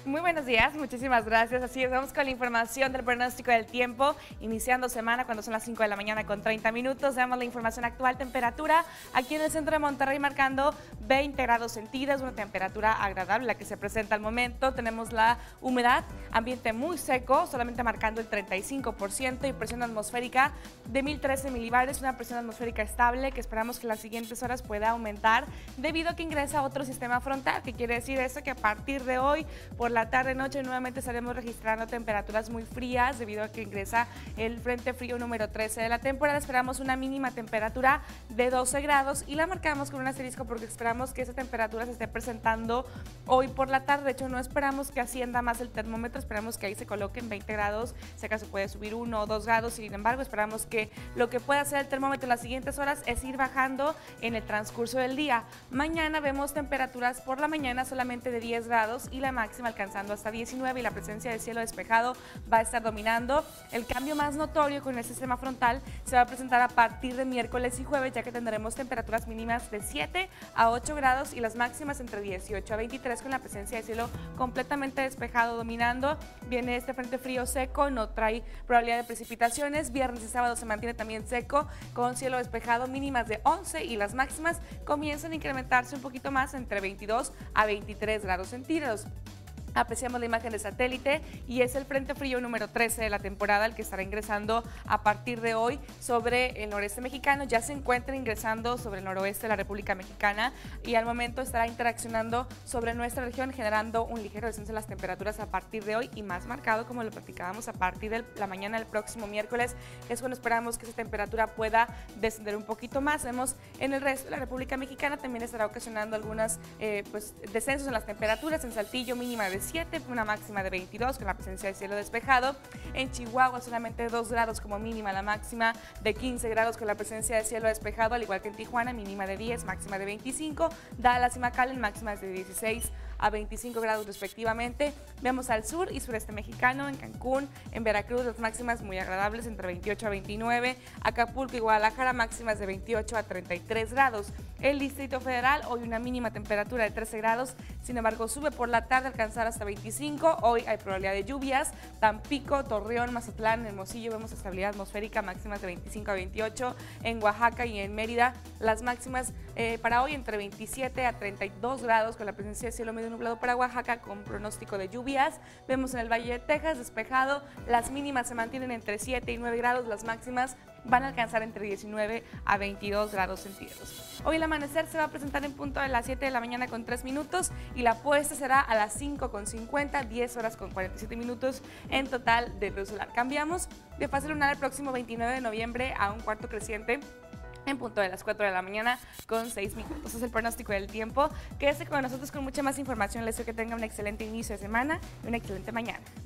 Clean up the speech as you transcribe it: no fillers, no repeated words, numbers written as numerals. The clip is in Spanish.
Muy buenos días, muchísimas gracias. Así es, vamos con la información del pronóstico del tiempo, iniciando semana cuando son las 5 de la mañana con 30 minutos. Veamos la información actual, temperatura aquí en el centro de Monterrey marcando 20 grados centígrados, una temperatura agradable la que se presenta al momento. Tenemos la humedad, ambiente muy seco, solamente marcando el 35% y presión atmosférica de 1013 milibares, una presión atmosférica estable que esperamos que en las siguientes horas pueda aumentar debido a que ingresa otro sistema frontal, que quiere decir eso que a partir de hoy por la tarde-noche nuevamente estaremos registrando temperaturas muy frías debido a que ingresa el Frente Frío número 13 de la temporada. Esperamos una mínima temperatura de 12 grados y la marcamos con un asterisco porque esperamos que esa temperatura se esté presentando hoy por la tarde. De hecho, no esperamos que ascienda más el termómetro, esperamos que ahí se coloque en 20 grados, si acaso puede subir 1 o 2 grados. Sin embargo, esperamos que lo que pueda hacer el termómetro en las siguientes horas es ir bajando en el transcurso del día. Mañana vemos temperaturas por la mañana solamente de 10 grados y la máxima alcanzando hasta 19 y la presencia de cielo despejado va a estar dominando. El cambio más notorio con el sistema frontal se va a presentar a partir de miércoles y jueves, ya que tendremos temperaturas mínimas de 7 a 8 grados y las máximas entre 18 a 23 con la presencia de cielo completamente despejado dominando. Viene este frente frío seco, no trae probabilidad de precipitaciones. Viernes y sábado se mantiene también seco con cielo despejado, mínimas de 11 y las máximas comienzan a incrementarse un poquito más entre 22 a 23 grados centígrados. Apreciamos la imagen de satélite y es el Frente Frío número 13 de la temporada el que estará ingresando a partir de hoy sobre el noreste mexicano. Ya se encuentra ingresando sobre el noroeste de la República Mexicana y al momento estará interaccionando sobre nuestra región generando un ligero descenso en las temperaturas a partir de hoy y más marcado como lo platicábamos a partir de la mañana del próximo miércoles, que es cuando esperamos que esa temperatura pueda descender un poquito más. Vemos en el resto de la República Mexicana también estará ocasionando algunos descensos en las temperaturas. En Saltillo mínima de 7, una máxima de 22 con la presencia de cielo despejado. En Chihuahua solamente 2 grados como mínima, la máxima de 15 grados con la presencia de cielo despejado, al igual que en Tijuana, mínima de 10, máxima de 25. Dallas y McAllen, máximas de 16 a 25 grados respectivamente. Vemos al sur y sureste mexicano, en Cancún, en Veracruz, las máximas muy agradables entre 28 a 29. Acapulco y Guadalajara, máximas de 28 a 33 grados. El Distrito Federal, hoy una mínima temperatura de 13 grados, sin embargo sube por la tarde a alcanzar hasta 25. Hoy hay probabilidad de lluvias. Tampico, Torreón, Mazatlán, Hermosillo, vemos estabilidad atmosférica, máximas de 25 a 28. En Oaxaca y en Mérida, las máximas para hoy entre 27 a 32 grados con la presencia de cielo medio nublado para Oaxaca con pronóstico de lluvias. Vemos en el Valle de Texas despejado, las mínimas se mantienen entre 7 y 9 grados, las máximas van a alcanzar entre 19 a 22 grados centígrados. Hoy el amanecer se va a presentar en punto de las 7 de la mañana con 3 minutos y la puesta será a las 5 con 50, 10 horas con 47 minutos en total de luz solar. Cambiamos de fase lunar el próximo 29 de noviembre a un cuarto creciente en punto de las 4 de la mañana con 6 minutos. Ese es el pronóstico del tiempo. Quédese con nosotros con mucha más información. Les deseo que tenga un excelente inicio de semana y una excelente mañana.